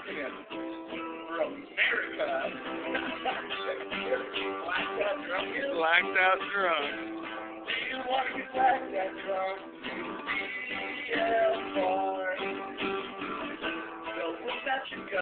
again. From America. Blacked out drunk. Blacked out drunk. Do you want to be blacked out drunk?